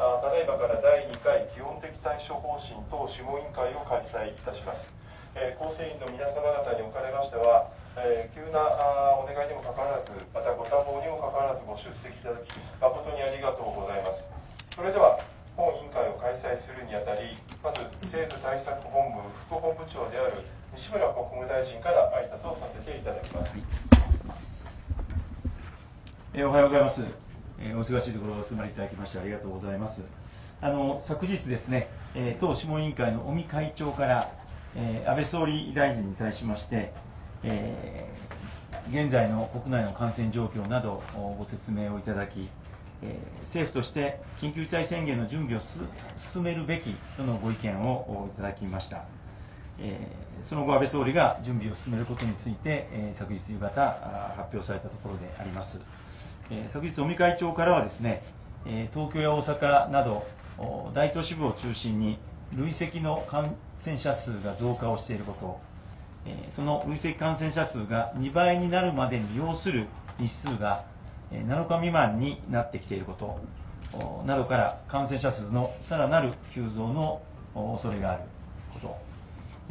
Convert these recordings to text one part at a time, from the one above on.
ただいまから第2回基本的対処方針等諮問委員会を開催いたします。構成員の皆様方におかれましては、急なお願いにもかかわらず、またご多忙にもかかわらずご出席いただき、誠にありがとうございます。それでは、本委員会を開催するにあたり、まず政府対策本部副本部長である西村国務大臣から挨拶をさせていただきます。 おはようございます。お忙しいところお集まりいただきましてありがとうございます。昨日ですね、当諮問委員会の尾身会長から安倍総理大臣に対しまして、現在の国内の感染状況などご説明をいただき、政府として緊急事態宣言の準備を進めるべきとのご意見をいただきました。その後、安倍総理が準備を進めることについて、昨日夕方発表されたところであります。昨日、尾身会長からはですね、東京や大阪など大都市部を中心に累積の感染者数が増加をしていること、その累積感染者数が2倍になるまでに要する日数が7日未満になってきていることなどから感染者数のさらなる急増の恐れがあること、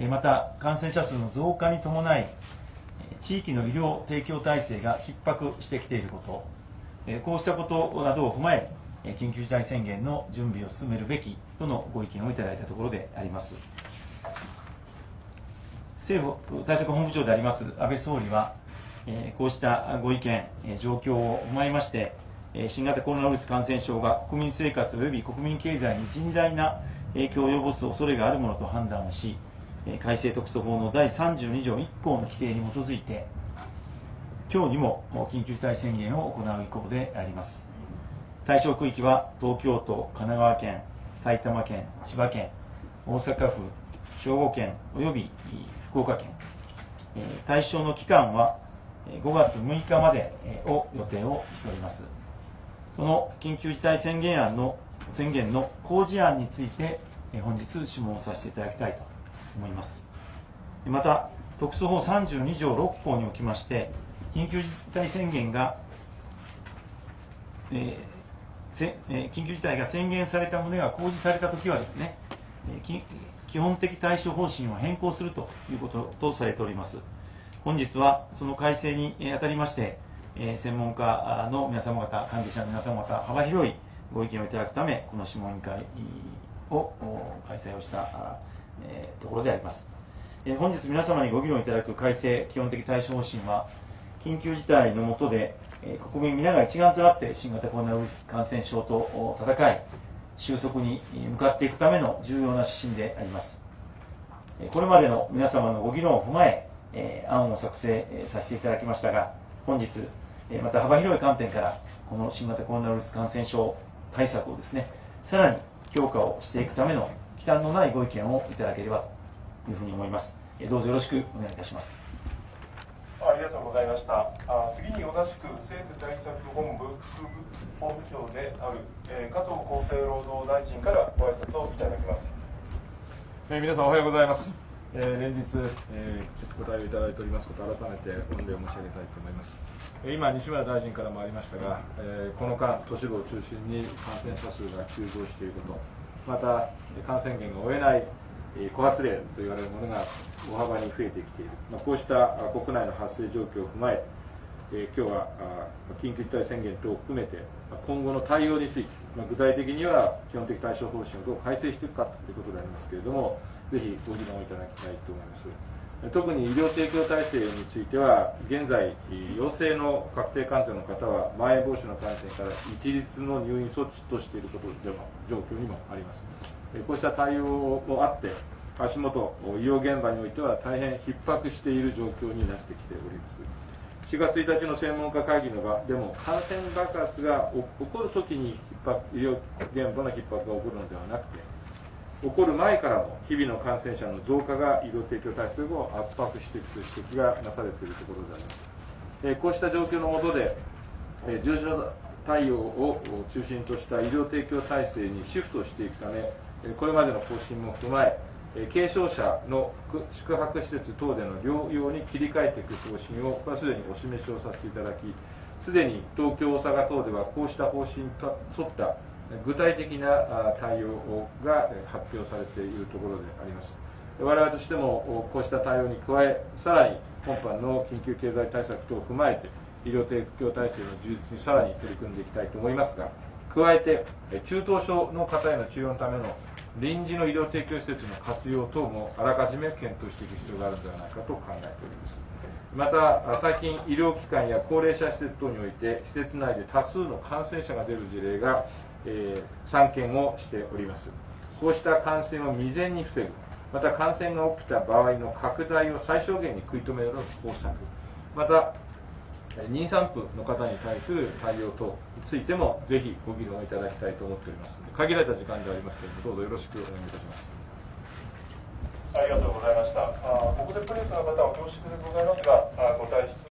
また感染者数の増加に伴い地域の医療提供体制が逼迫してきていること、こうしたことなどを踏まえ緊急事態宣言の準備を進めるべきとのご意見をいただいたところであります。政府対策本部長であります安倍総理は、こうしたご意見、状況を踏まえまして、新型コロナウイルス感染症が国民生活及び国民経済に甚大な影響を及ぼす恐れがあるものと判断をし、改正特措法の第32条1項の規定に基づいて、今日にも緊急事態宣言を行う意向であります。対象区域は東京都、神奈川県、埼玉県、千葉県、大阪府、兵庫県および福岡県、対象の期間は5月6日までを予定をしております。その緊急事態宣言の公示案について本日諮問をさせていただきたいと思います。また特措法32条6項におきまして緊急事態宣言が、緊急事態が宣言された旨が公示されたときはですね、基本的対処方針を変更するということとされております。本日はその改正にあたりまして、専門家の皆様方、関係者の皆様方、幅広いご意見をいただくため、この諮問委員会を開催をしたところであります。本日皆様にご議論いただく改正基本的対処方針は、緊急事態の下で国民皆が一丸となって新型コロナウイルス感染症と戦い、収束に向かっていくための重要な指針であります。これまでの皆様のご議論を踏まえ、案を作成させていただきましたが、本日、また幅広い観点から、この新型コロナウイルス感染症対策をですね、さらに強化をしていくための忌憚のないご意見をいただければというふうに思います。どうぞよろしくお願いいたします。 ありがとうございました。次に同じく政府対策本部副本部長である、加藤厚生労働大臣からご挨拶をいただきます。 皆さんおはようございます。連日、ご対応いただいておりますこと、改めて御礼を申し上げたいと思います。今、西村大臣からもありましたが、この間、都市部を中心に感染者数が急増していること、また感染源が追えない枯発例といわれるものが大幅に増えてきている、こうした国内の発生状況を踏まえ、今日は緊急事態宣言等を含めて、今後の対応について、具体的には基本的対処方針をどう改正していくかということでありますけれども、ぜひご議論をいただきたいと思います。特に医療提供体制については、現在、陽性の確定患者の方は、まん延防止の観点から一律の入院措置としていることでも状況にもあります。こうした対応もあって、足元、医療現場においては大変逼迫している状況になってきております。4月1日の専門家会議の場でも、感染爆発が起こるときに医療現場の逼迫が起こるのではなくて、起こる前からも日々の感染者の増加が医療提供体制を圧迫していくという指摘がなされているところであります。こうした状況の下で、重症対応を中心とした医療提供体制にシフトしていくため、これまでの方針も踏まえ、軽症者の宿泊施設等での療養に切り替えていく方針を、すでにお示しをさせていただき、すでに東京、大阪等ではこうした方針と沿った具体的な対応が発表されているところであります。我々としてもこうした対応に加え、さらに今般の緊急経済対策等を踏まえて、医療提供体制の充実にさらに取り組んでいきたいと思いますが、加えて、中等症の方への治療のための臨時の医療提供施設の活用等もあらかじめ検討していく必要があるのではないかと考えております。また、最近、医療機関や高齢者施設等において、施設内で多数の感染者が出る事例が、散見をしております。こうした感染を未然に防ぐ、また感染が起きた場合の拡大を最小限に食い止める方策、また、妊産婦の方に対する対応等についても、ぜひご議論いただきたいと思っておりますので、限られた時間でありますけれども、どうぞよろしくお願いいたします。 ありがとうございました。ここでプレスの方は恐縮でございますが、ご退出